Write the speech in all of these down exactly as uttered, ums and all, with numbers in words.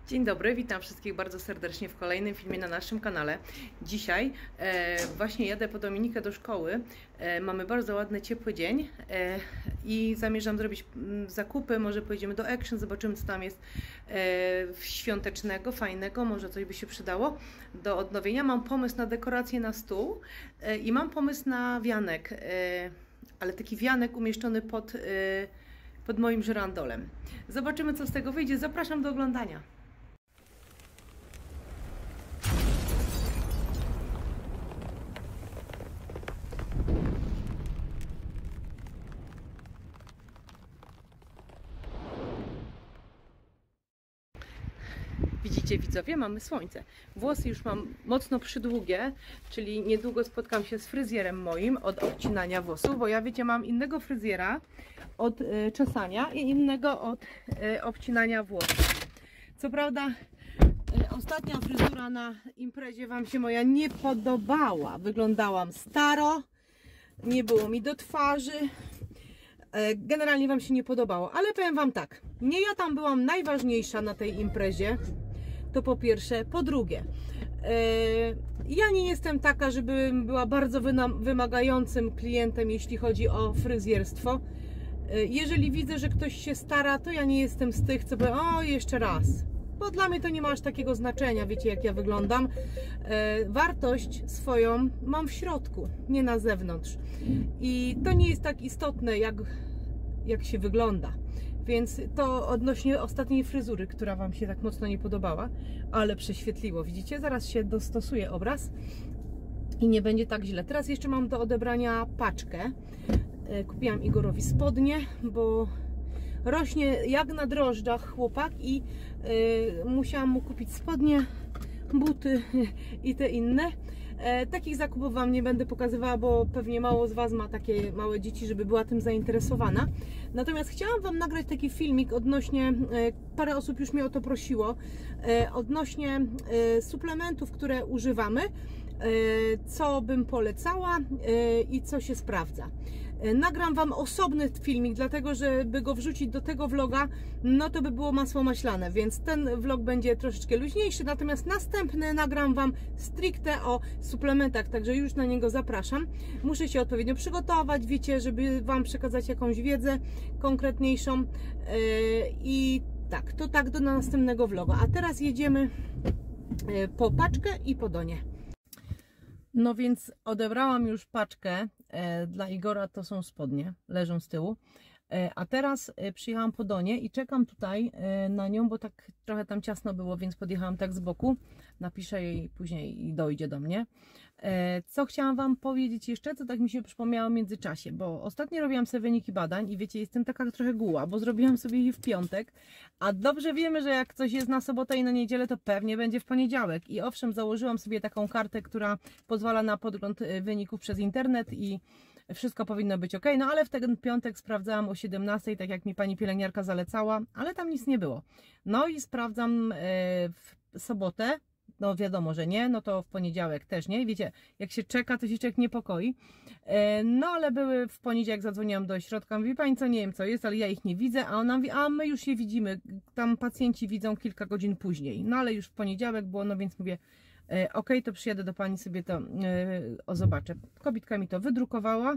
Dzień dobry, witam wszystkich bardzo serdecznie w kolejnym filmie na naszym kanale. Dzisiaj e, właśnie jadę po Dominikę do szkoły. E, mamy bardzo ładny, ciepły dzień e, i zamierzam zrobić m, zakupy. Może pojedziemy do Action, zobaczymy co tam jest e, świątecznego, fajnego, może coś by się przydało do odnowienia. Mam pomysł na dekorację na stół e, i mam pomysł na wianek, e, ale taki wianek umieszczony pod, e, pod moim żyrandolem. Zobaczymy co z tego wyjdzie. Zapraszam do oglądania. Widzicie widzowie, mamy słońce. Włosy już mam mocno przydługie, czyli niedługo spotkam się z fryzjerem moim od obcinania włosów, bo ja wiecie, mam innego fryzjera od y, czesania i innego od y, obcinania włosów. Co prawda y, ostatnia fryzura na imprezie wam się moja nie podobała. Wyglądałam staro, nie było mi do twarzy. Generalnie wam się nie podobało, ale powiem wam tak, nie ja tam byłam najważniejsza na tej imprezie, to po pierwsze. Po drugie, yy, ja nie jestem taka, żebym była bardzo wymagającym klientem, jeśli chodzi o fryzjerstwo. Yy, jeżeli widzę, że ktoś się stara, to ja nie jestem z tych, co powiem, o jeszcze raz, bo dla mnie to nie ma aż takiego znaczenia, wiecie jak ja wyglądam. Yy, wartość swoją mam w środku, nie na zewnątrz. I to nie jest tak istotne, jak, jak się wygląda. Więc to odnośnie ostatniej fryzury, która wam się tak mocno nie podobała, ale prześwietliło. Widzicie? Zaraz się dostosuje obraz i nie będzie tak źle. Teraz jeszcze mam do odebrania paczkę. Kupiłam Igorowi spodnie, bo rośnie jak na drożdżach chłopak i yy, musiałam mu kupić spodnie, buty i te inne. E, takich zakupów wam nie będę pokazywała, bo pewnie mało z was ma takie małe dzieci, żeby była tym zainteresowana. Natomiast chciałam wam nagrać taki filmik odnośnie, e, parę osób już mnie o to prosiło, e, odnośnie e, suplementów, które używamy, e, co bym polecała e, i co się sprawdza. Nagram wam osobny filmik, dlatego żeby go wrzucić do tego vloga, no to by było masło maślane, więc ten vlog będzie troszeczkę luźniejszy, natomiast następny nagram wam stricte o suplementach, także już na niego zapraszam. Muszę się odpowiednio przygotować, wiecie, żeby wam przekazać jakąś wiedzę konkretniejszą i tak, to tak do następnego vloga. A teraz jedziemy po paczkę i po Donię. No więc odebrałam już paczkę e, dla Igora, to są spodnie, leżą z tyłu, e, a teraz e, przyjechałam po Donię i czekam tutaj e, na nią, bo tak trochę tam ciasno było, więc podjechałam tak z boku, napiszę jej później i dojdzie do mnie. E, co chciałam wam powiedzieć jeszcze, co tak mi się przypomniało w międzyczasie, bo ostatnio robiłam sobie wyniki badań i wiecie, jestem taka trochę guła, bo zrobiłam sobie je w piątek, a dobrze wiemy, że jak coś jest na sobotę i na niedzielę, to pewnie będzie w poniedziałek. I owszem, założyłam sobie taką kartę, która pozwala na podgląd wyników przez internet i wszystko powinno być ok. No ale w ten piątek sprawdzałam o siedemnastej, tak jak mi pani pielęgniarka zalecała, ale tam nic nie było. No i sprawdzam w sobotę. No wiadomo, że nie, no to w poniedziałek też nie. Wiecie, jak się czeka, to się człowiek niepokoi. No ale były w poniedziałek, zadzwoniłam do ośrodka, mówi pani co, nie wiem co jest, ale ja ich nie widzę, a ona mówi, a my już je widzimy, tam pacjenci widzą kilka godzin później. No ale już w poniedziałek było, no więc mówię, ok, to przyjadę do pani sobie to o, zobaczę. Kobitka mi to wydrukowała.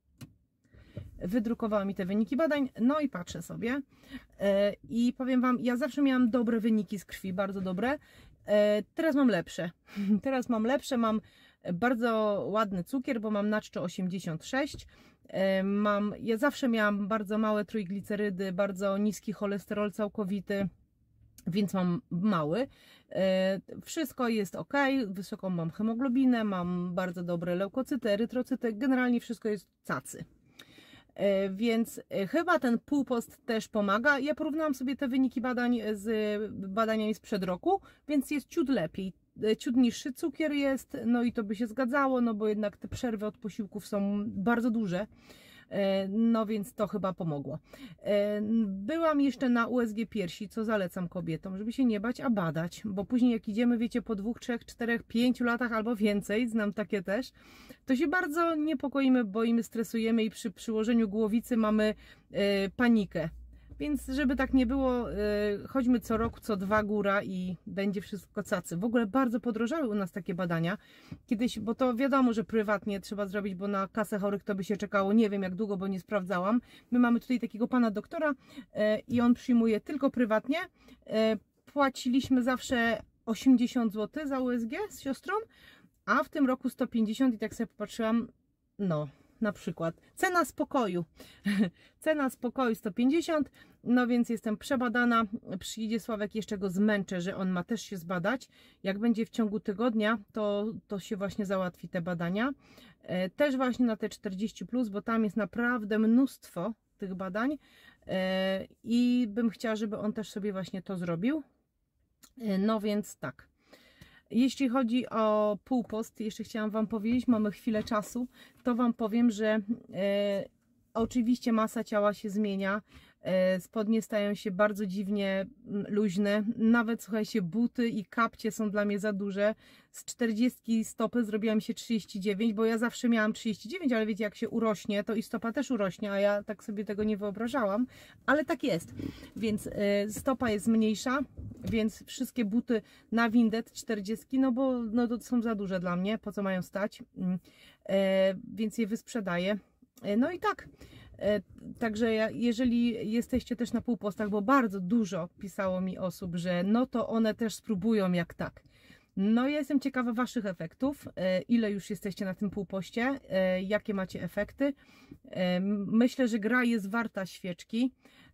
Wydrukowała mi te wyniki badań, no i patrzę sobie i powiem wam, ja zawsze miałam dobre wyniki z krwi, bardzo dobre. Teraz mam lepsze. Teraz mam lepsze, mam bardzo ładny cukier, bo mam na czczo osiemdziesiąt sześć. Mam, ja zawsze miałam bardzo małe trójglicerydy, bardzo niski cholesterol całkowity, więc mam mały. Wszystko jest ok, wysoką mam hemoglobinę, mam bardzo dobre leukocyty, erytrocyty, generalnie wszystko jest cacy. Więc chyba ten półpost też pomaga. Ja porównałam sobie te wyniki badań z badaniami sprzed roku, więc jest ciut lepiej. Ciut niższy cukier jest, no i to by się zgadzało, no bo jednak te przerwy od posiłków są bardzo duże. No więc to chyba pomogło. Byłam jeszcze na U S G piersi, co zalecam kobietom, żeby się nie bać, a badać, bo później jak idziemy, wiecie, po dwóch, trzech, czterech, pięciu latach albo więcej, znam takie też, to się bardzo niepokoimy, boimy, stresujemy i przy przyłożeniu głowicy mamy panikę. Więc żeby tak nie było, yy, chodźmy co roku, co dwa góra i będzie wszystko cacy. W ogóle bardzo podrożały u nas takie badania. Kiedyś, bo to wiadomo, że prywatnie trzeba zrobić, bo na kasę chorych to by się czekało nie wiem jak długo, bo nie sprawdzałam. My mamy tutaj takiego pana doktora yy, i on przyjmuje tylko prywatnie. Yy, płaciliśmy zawsze osiemdziesiąt złotych za U S G z siostrą, a w tym roku sto pięćdziesiąt i tak sobie popatrzyłam, no na przykład cena spokoju cena spokoju sto pięćdziesiąt, no więc jestem przebadana. Przyjdzie Sławek, jeszcze go zmęczę, że on ma też się zbadać. Jak będzie w ciągu tygodnia, to, to się właśnie załatwi te badania, e, też właśnie na te czterdzieści plus, bo tam jest naprawdę mnóstwo tych badań e, i bym chciała, żeby on też sobie właśnie to zrobił. e, no więc tak. Jeśli chodzi o półpost, jeszcze chciałam Wam powiedzieć, mamy chwilę czasu, to Wam powiem, że e, oczywiście masa ciała się zmienia, e, spodnie stają się bardzo dziwnie luźne, nawet słuchajcie, buty i kapcie są dla mnie za duże. Z czterdziestki stopy zrobiłam się trzydzieści dziewięć, bo ja zawsze miałam trzydzieści dziewięć, ale wiecie, jak się urośnie, to i stopa też urośnie, a ja tak sobie tego nie wyobrażałam, ale tak jest, więc e, stopa jest mniejsza. Więc wszystkie buty na windet czterdzieści, no bo no to są za duże dla mnie, po co mają stać, e, więc je wysprzedaję. E, no i tak, e, także ja, jeżeli jesteście też na półpostach, bo bardzo dużo pisało mi osób, że no to one też spróbują jak tak. No ja jestem ciekawa Waszych efektów, e, ile już jesteście na tym półpoście, e, jakie macie efekty. E, myślę, że gra jest warta świeczki.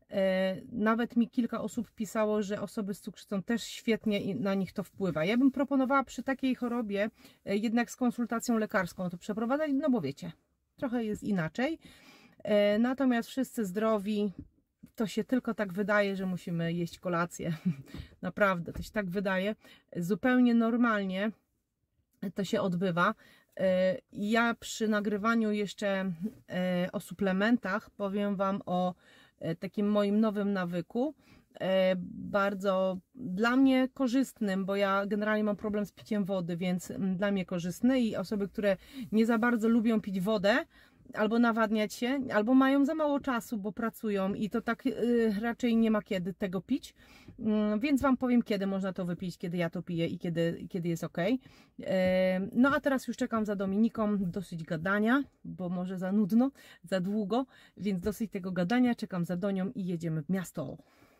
Nawet mi kilka osób pisało, że osoby z cukrzycą też świetnie na nich to wpływa. Ja bym proponowała przy takiej chorobie jednak z konsultacją lekarską to przeprowadzać, no bo wiecie, trochę jest inaczej. Natomiast wszyscy zdrowi, to się tylko tak wydaje, że musimy jeść kolację. Naprawdę, to się tak wydaje. Zupełnie normalnie to się odbywa. Ja przy nagrywaniu jeszcze o suplementach powiem Wam o takim moim nowym nawyku, bardzo dla mnie korzystnym, bo ja generalnie mam problem z piciem wody, więc dla mnie korzystny i osoby, które nie za bardzo lubią pić wodę, albo nawadniać się, albo mają za mało czasu, bo pracują i to tak y, raczej nie ma kiedy tego pić, y, więc Wam powiem, kiedy można to wypić, kiedy ja to piję i kiedy, kiedy jest ok. Y, no a teraz już czekam za Dominiką, dosyć gadania, bo może za nudno, za długo, więc dosyć tego gadania, czekam za Donią i jedziemy w miasto.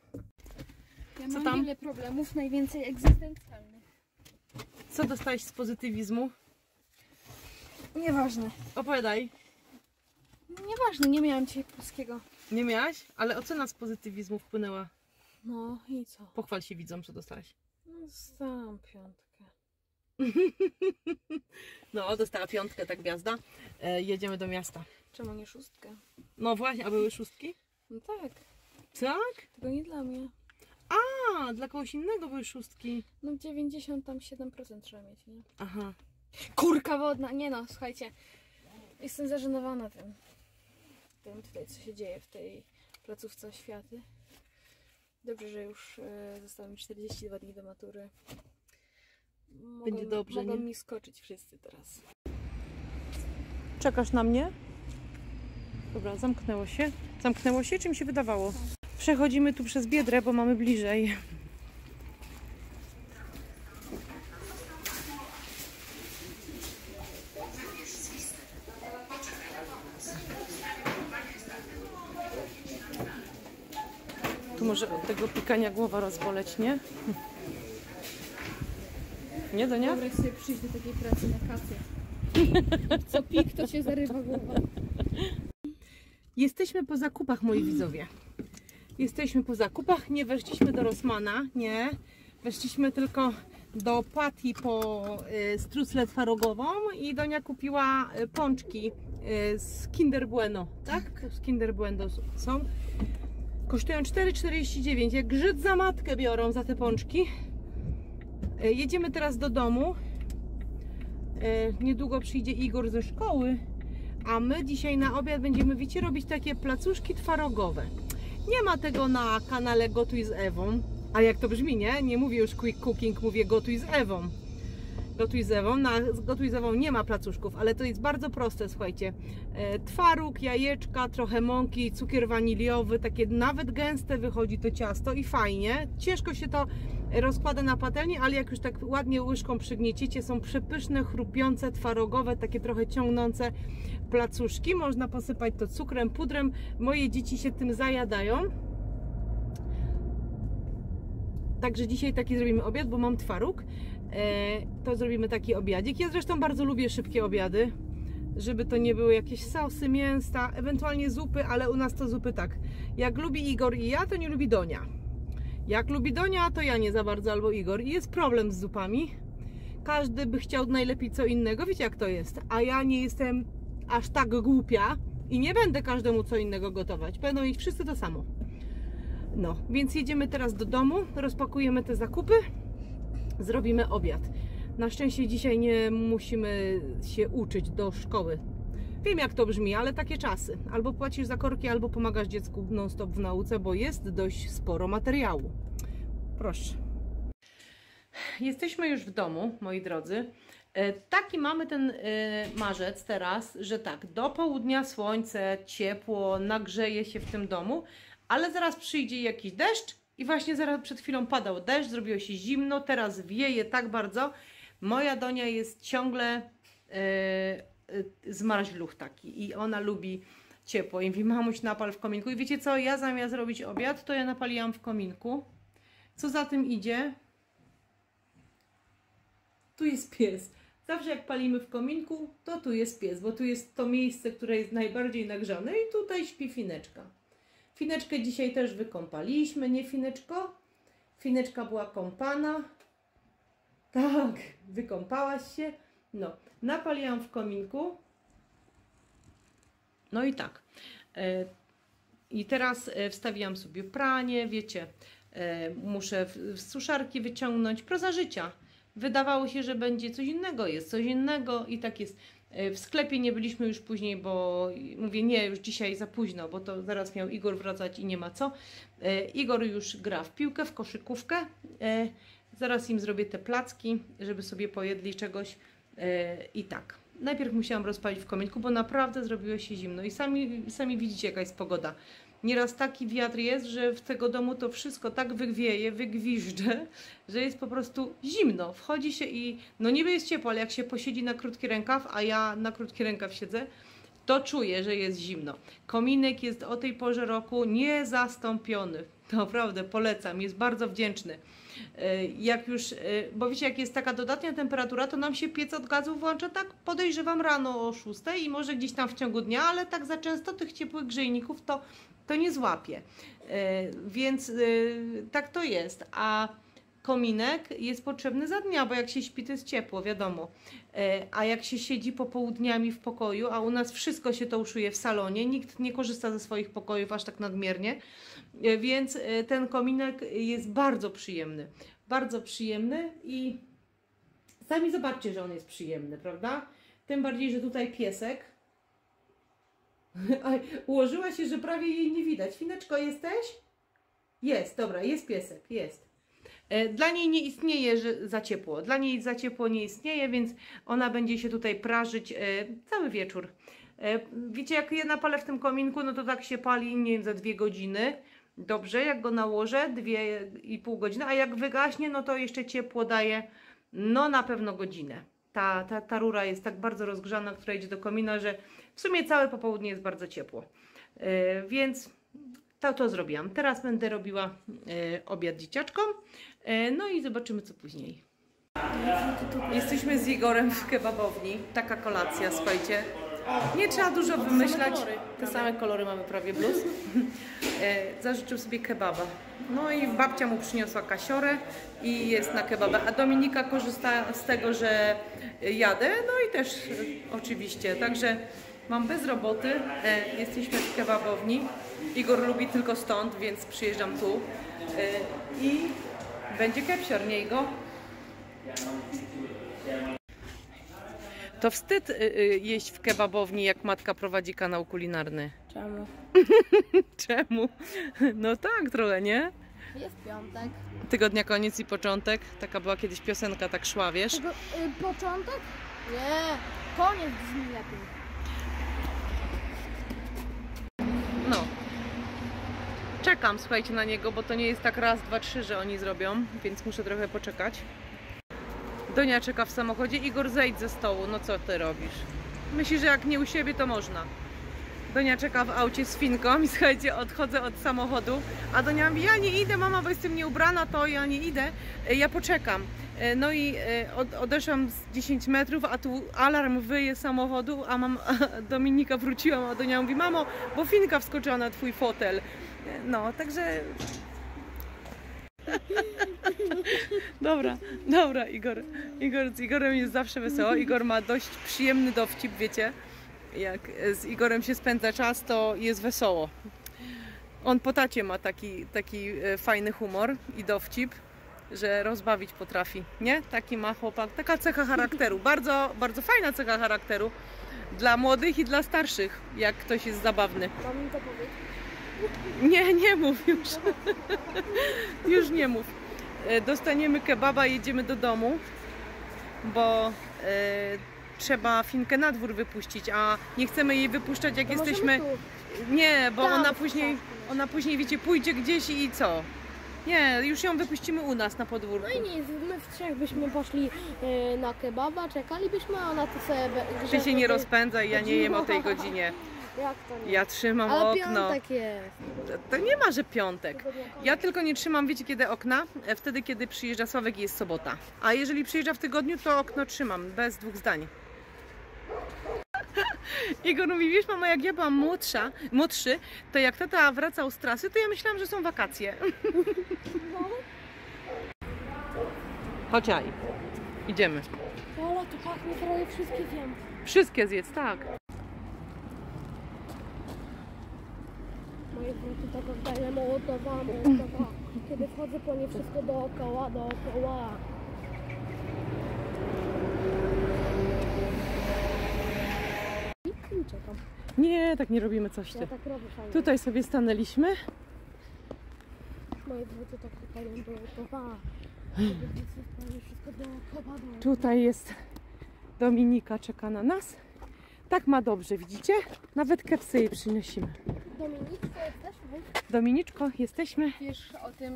Ja Co mam tam? wiele problemów, najwięcej egzystencjalnych. Co dostałeś z pozytywizmu? Nieważne. Opowiadaj. Nieważne, nie miałam dzisiaj polskiego. Nie miałaś? Ale ocena z pozytywizmu wpłynęła. No i co? Pochwal się widzom, że dostałeś. No, dostałam piątkę. No, dostała piątkę, ta gwiazda. E, jedziemy do miasta. Czemu nie szóstkę? No właśnie, a były szóstki? No tak, Tak? tylko nie dla mnie. A, dla kogoś innego były szóstki. No dziewięćdziesiąt siedem procent trzeba mieć, nie? Aha. Kurka wodna! Nie no, słuchajcie. Jestem zażenowana tym. Tym tutaj, co się dzieje w tej placówce oświaty. Dobrze, że już e, zostało mi czterdzieści dwa dni do matury. Mogą, Będzie dobrze, mogą nie? mi skoczyć wszyscy teraz. Czekasz na mnie? Dobra, zamknęło się. Zamknęło się, czy mi się wydawało? Przechodzimy tu przez Biedrę, bo mamy bliżej. Tu może od tego pikania głowa rozboleć, nie? Nie, Donia? Wyobraź sobie przyjść do takiej pracy na kasę. Co pik, to się zarywa głowa. Jesteśmy po zakupach, moi widzowie. Jesteśmy po zakupach, nie weszliśmy do Rossmana, nie. Weszliśmy tylko do Pati po y, struclę twarogową i Donia kupiła y, pączki y, z Kinder Bueno, tak? Z Kinder Bueno są. Kosztują cztery czterdzieści dziewięć. Jak grzyt za matkę biorą za te pączki. Y, jedziemy teraz do domu. Y, niedługo przyjdzie Igor ze szkoły. A my dzisiaj na obiad będziemy, wiecie, robić takie placuszki twarogowe. Nie ma tego na kanale Gotuj z Ewą. A jak to brzmi, nie? Nie mówię już quick cooking, mówię gotuj z Ewą. Gotuj z Ewą. Na Gotuj z Ewą nie ma placuszków, ale to jest bardzo proste, słuchajcie. E, twaróg, jajeczka, trochę mąki, cukier waniliowy, takie nawet gęste wychodzi to ciasto i fajnie. Ciężko się to rozkłada na patelni, ale jak już tak ładnie łyżką przygniecicie, są przepyszne, chrupiące, twarogowe, takie trochę ciągnące placuszki. Można posypać to cukrem, pudrem. Moje dzieci się tym zajadają. Także dzisiaj taki zrobimy obiad, bo mam twaróg. E, to zrobimy taki obiadzik. Ja zresztą bardzo lubię szybkie obiady, żeby to nie były jakieś sosy, mięsa, ewentualnie zupy, ale u nas to zupy tak. Jak lubi Igor i ja, to nie lubi Donia. Jak lubi Donia, to ja nie za bardzo, albo Igor. I jest problem z zupami. Każdy by chciał najlepiej co innego, wiecie jak to jest. A ja nie jestem aż tak głupia i nie będę każdemu co innego gotować. Będą mieć wszyscy to samo. No, więc jedziemy teraz do domu, rozpakujemy te zakupy, zrobimy obiad. Na szczęście dzisiaj nie musimy się uczyć do szkoły. Wiem jak to brzmi, ale takie czasy. Albo płacisz za korki, albo pomagasz dziecku non stop w nauce, bo jest dość sporo materiału. Proszę. Jesteśmy już w domu, moi drodzy. Taki mamy ten marzec teraz, że tak, do południa słońce, ciepło, nagrzeje się w tym domu, ale zaraz przyjdzie jakiś deszcz i właśnie zaraz przed chwilą padał deszcz, zrobiło się zimno, teraz wieje tak bardzo. Moja Donia jest ciągle yy, zmarzluch taki i ona lubi ciepło. I mówi, mamuś, napal w kominku. I wiecie co, ja zamiast robić obiad, to ja napaliłam w kominku. Co za tym idzie? Tu jest pies. Zawsze jak palimy w kominku, to tu jest pies, bo tu jest to miejsce, które jest najbardziej nagrzane i tutaj śpi Fineczka. Fineczkę dzisiaj też wykąpaliśmy, nie Fineczko? Fineczka była kąpana. Tak, wykąpałaś się. No, napaliłam w kominku. No i tak. I teraz wstawiłam sobie pranie, wiecie, muszę z suszarki wyciągnąć. Proza życia. Wydawało się, że będzie coś innego, jest coś innego i tak jest. W sklepie nie byliśmy już później, bo mówię, nie, już dzisiaj za późno, bo to zaraz miał Igor wracać i nie ma co. Igor już gra w piłkę, w koszykówkę. Zaraz im zrobię te placki, żeby sobie pojedli czegoś i tak. Najpierw musiałam rozpalić w kominku, bo naprawdę zrobiło się zimno i sami, sami widzicie jaka jest pogoda. Nieraz taki wiatr jest, że w tego domu to wszystko tak wygwieje, wygwiżdże, że jest po prostu zimno. Wchodzi się i no niby jest ciepło, ale jak się posiedzi na krótki rękaw, a ja na krótki rękaw siedzę, to czuję, że jest zimno. Kominek jest o tej porze roku niezastąpiony. Naprawdę polecam, jest bardzo wdzięczny. Jak już, bo wiecie, jak jest taka dodatnia temperatura, to nam się piec od gazu włącza tak, podejrzewam, rano o szóstej i może gdzieś tam w ciągu dnia, ale tak za często tych ciepłych grzejników to, to nie złapie. Więc tak to jest. A kominek jest potrzebny za dnia, bo jak się śpi, to jest ciepło, wiadomo. A jak się siedzi popołudniami w pokoju, a u nas wszystko się to uszuje w salonie, nikt nie korzysta ze swoich pokojów aż tak nadmiernie, więc ten kominek jest bardzo przyjemny. Bardzo przyjemny i sami zobaczcie, że on jest przyjemny, prawda? Tym bardziej, że tutaj piesek ułożyła się, że prawie jej nie widać. Fineczko, jesteś? Jest, dobra, jest piesek, jest. Dla niej nie istnieje że za ciepło. Dla niej za ciepło nie istnieje, więc ona będzie się tutaj prażyć cały wieczór. Wiecie, jak je napalę w tym kominku, no to tak się pali, nie wiem, za dwie godziny. Dobrze, jak go nałożę, dwie i pół godziny, a jak wygaśnie, no to jeszcze ciepło daje, no na pewno godzinę. Ta, ta, ta rura jest tak bardzo rozgrzana, która idzie do komina, że w sumie całe popołudnie jest bardzo ciepło. Yy, więc to, to zrobiłam. Teraz będę robiła yy, obiad dzieciaczkom, yy, no i zobaczymy co później. Jesteśmy z Igorem w kebabowni. Taka kolacja, słuchajcie. Nie trzeba dużo wymyślać. Te same kolory mamy prawie bluz. E, zażyczył sobie kebaba. No i babcia mu przyniosła kasiorę i jest na kebabę. A Dominika korzysta z tego, że jadę. No i też e, oczywiście. Także mam bez roboty. E, jesteśmy w kebabowni. Igor lubi tylko stąd, więc przyjeżdżam tu. E, I będzie kepsior, nie Igor? To wstyd y, y, jeść w kebabowni, jak matka prowadzi kanał kulinarny. Czemu? Czemu? No tak, trochę, nie? Jest piątek. Tygodnia koniec i początek. Taka była kiedyś piosenka, tak szła, wiesz? Tego, y, początek? Nie, koniec brzmi lepiej. No. Czekam, słuchajcie, na niego, bo to nie jest tak raz, dwa, trzy, że oni zrobią, więc muszę trochę poczekać. Donia czeka w samochodzie. Igor, zejdź ze stołu. No co ty robisz? Myślisz, że jak nie u siebie, to można. Donia czeka w aucie z Finką i słuchajcie, odchodzę od samochodu, a Donia mówi, ja nie idę, mama, bo jestem nieubrana, to ja nie idę, ja poczekam. No i od, odeszłam z dziesięć metrów, a tu alarm wyje z samochodu, a mam a Dominika wróciłam, a Donia mówi, mamo, bo Finka wskoczyła na twój fotel. No, także... Dobra, dobra, Igor. Igor z Igorem jest zawsze wesoło. Igor ma dość przyjemny dowcip, wiecie. Jak z Igorem się spędza czas, to jest wesoło. On po tacie ma taki, taki fajny humor i dowcip, że rozbawić potrafi, nie? Taki ma chłopak, taka cecha charakteru, bardzo, bardzo fajna cecha charakteru dla młodych i dla starszych, jak ktoś jest zabawny. Mam mi to powiedzieć? Nie, nie mów już. Już nie mów. Dostaniemy kebaba i jedziemy do domu, bo e, trzeba Finkę na dwór wypuścić, a nie chcemy jej wypuszczać, jak To jesteśmy... tu. Nie, bo Tam, ona w później, szafie. ona później, wiecie, pójdzie gdzieś i co? Nie, już ją wypuścimy u nas na podwórku. No i nic, my w trzech byśmy poszli y, na kebaba, czekalibyśmy, a ona to sobie... be- Ty się nie żeby- rozpędzaj, ja nie jem o tej godzinie. Jak to nie? Ja trzymam Ale okno. piątek jest. To nie ma, że piątek. Tygodnia koniec. Ja tylko nie trzymam, wiecie kiedy okna? E, Wtedy, kiedy przyjeżdża Sławek i jest sobota. A jeżeli przyjeżdża w tygodniu, to okno trzymam, bez dwóch zdań. Igor mówi, wiesz mama, jak ja byłam młodsza, młodszy, to jak tata wracał z trasy, to ja myślałam, że są wakacje. Chodź, Aj. Idziemy. Ola, tu pachnie, prawie wszystkie wiem. Wszystkie zjedz, tak. Moje wróty tak oddaję mołotowa, mołotowa. Kiedy wchodzę po nie wszystko dookoła, dookoła. I czekam. Nie, tak nie robimy coś ty. Ja tak robię fajnie. Tutaj sobie stanęliśmy. Moje wróty tak oddaję mołotowa. Kiedy wchodzę po nie wszystko dookoła, dookoła. Tutaj jest Dominika, czeka na nas. Tak ma dobrze, widzicie? Nawet kepsy jej przynosimy. Dominiczko, jesteśmy? Dominiczko, jesteśmy. Wiesz o tym...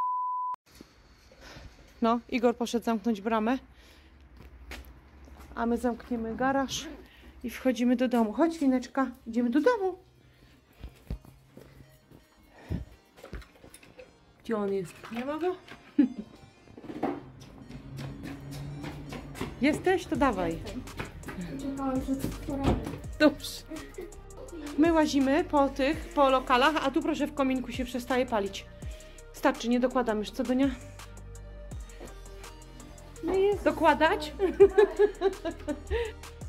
No, Igor poszedł zamknąć bramę. A my zamkniemy garaż i wchodzimy do domu. Chodź, Fineczka, idziemy do domu. Gdzie on jest? Nie ma go? Jesteś? To dawaj. Czekałam, że to wczoraj. Dobrze. My łazimy po tych, po lokalach, a tu proszę w kominku się przestaje palić. Starczy, nie dokładam już, co Donia? Dokładać?